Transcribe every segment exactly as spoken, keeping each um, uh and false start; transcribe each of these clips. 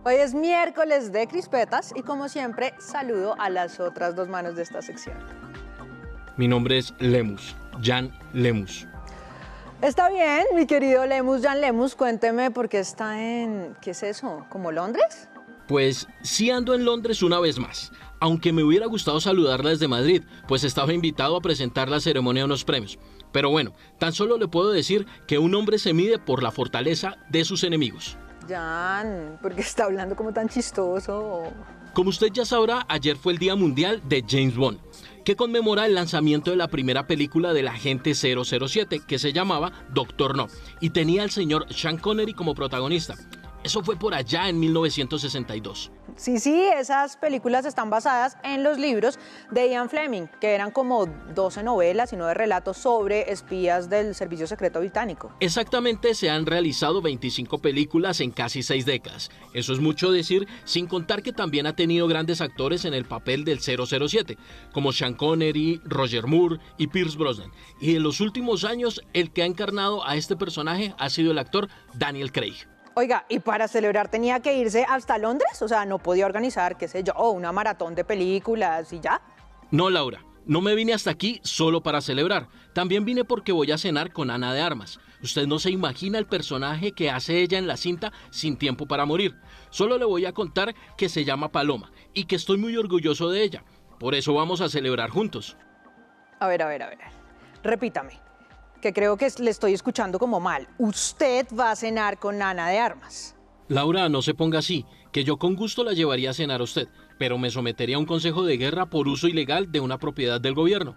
Hoy es miércoles de crispetas y como siempre saludo a las otras dos manos de esta sección. Mi nombre es Lemus, Jan Lemus. Está bien, mi querido Lemus, Jan Lemus, cuénteme por qué está en... ¿qué es eso? ¿Como Londres? Pues sí ando en Londres una vez más, aunque me hubiera gustado saludarla desde Madrid, pues estaba invitado a presentar la ceremonia de unos premios. Pero bueno, tan solo le puedo decir que un hombre se mide por la fortaleza de sus enemigos. Jan, ¿por qué está hablando como tan chistoso? Como usted ya sabrá, ayer fue el Día Mundial de James Bond, que conmemora el lanzamiento de la primera película del agente cero cero siete, que se llamaba Doctor No, y tenía al señor Sean Connery como protagonista. Eso fue por allá en mil novecientos sesenta y dos. Sí, sí, esas películas están basadas en los libros de Ian Fleming, que eran como doce novelas y nueve relatos sobre espías del Servicio Secreto Británico. Exactamente, se han realizado veinticinco películas en casi seis décadas. Eso es mucho decir, sin contar que también ha tenido grandes actores en el papel del cero cero siete, como Sean Connery, Roger Moore y Pierce Brosnan. Y en los últimos años, el que ha encarnado a este personaje ha sido el actor Daniel Craig. Oiga, ¿y para celebrar tenía que irse hasta Londres? O sea, ¿no podía organizar, qué sé yo, una maratón de películas y ya? No, Laura, no me vine hasta aquí solo para celebrar. También vine porque voy a cenar con Ana de Armas. Usted no se imagina el personaje que hace ella en la cinta Sin Tiempo para Morir. Solo le voy a contar que se llama Paloma y que estoy muy orgulloso de ella. Por eso vamos a celebrar juntos. A ver, a ver, a ver. Repítame, que creo que le estoy escuchando como mal. Usted va a cenar con Ana de Armas. Laura, no se ponga así, que yo con gusto la llevaría a cenar a usted, pero me sometería a un consejo de guerra por uso ilegal de una propiedad del gobierno.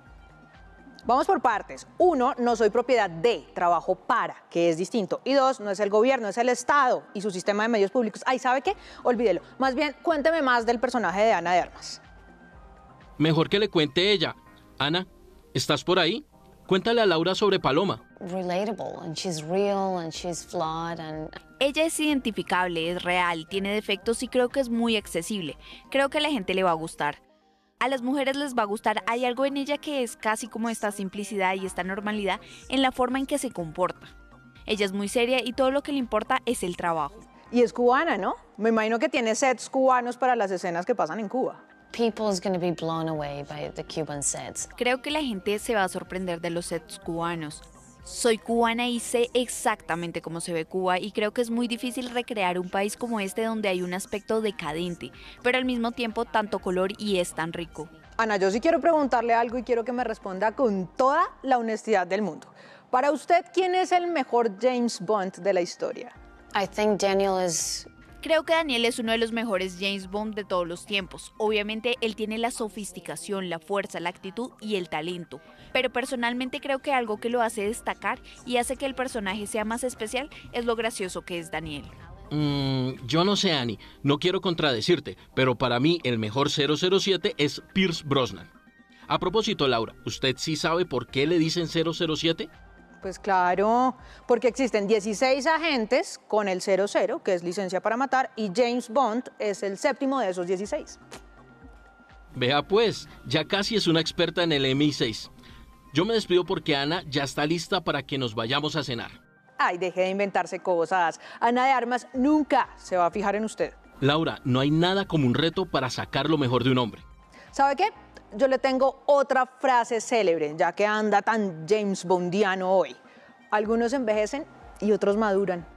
Vamos por partes. Uno, no soy propiedad de, trabajo para, que es distinto. Y dos, no es el gobierno, es el Estado y su sistema de medios públicos. Ay, ¿sabe qué? Olvídelo. Más bien, cuénteme más del personaje de Ana de Armas. Mejor que le cuente ella. Ana, ¿estás por ahí? Cuéntale a Laura sobre Paloma. Relatable, and she's real, and she's flawed, and... Ella es identificable, es real, tiene defectos y creo que es muy accesible. Creo que a la gente le va a gustar. A las mujeres les va a gustar, hay algo en ella que es casi como esta simplicidad y esta normalidad en la forma en que se comporta. Ella es muy seria y todo lo que le importa es el trabajo. Y es cubana, ¿no? Me imagino que tiene sets cubanos para las escenas que pasan en Cuba. People's gonna be blown away by the Cuban sets. Creo que la gente se va a sorprender de los sets cubanos. Soy cubana y sé exactamente cómo se ve Cuba y creo que es muy difícil recrear un país como este donde hay un aspecto decadente, pero al mismo tiempo tanto color y es tan rico. Ana, yo sí quiero preguntarle algo y quiero que me responda con toda la honestidad del mundo. Para usted, ¿quién es el mejor James Bond de la historia? I think Daniel is... Creo que Daniel es uno de los mejores James Bond de todos los tiempos. Obviamente él tiene la sofisticación, la fuerza, la actitud y el talento. Pero personalmente creo que algo que lo hace destacar y hace que el personaje sea más especial es lo gracioso que es Daniel. Mm, yo no sé, Annie, no quiero contradecirte, pero para mí el mejor cero cero siete es Pierce Brosnan. A propósito, Laura, ¿usted sí sabe por qué le dicen cero cero siete? Pues claro, porque existen dieciséis agentes con el cero cero, que es licencia para matar, y James Bond es el séptimo de esos dieciséis. Vea pues, ya casi es una experta en el M I seis. Yo me despido porque Ana ya está lista para que nos vayamos a cenar. Ay, deje de inventarse cosas. Ana de Armas nunca se va a fijar en usted. Laura, no hay nada como un reto para sacar lo mejor de un hombre. ¿Sabe qué? Yo le tengo otra frase célebre, ya que anda tan James Bondiano hoy. Algunos envejecen y otros maduran.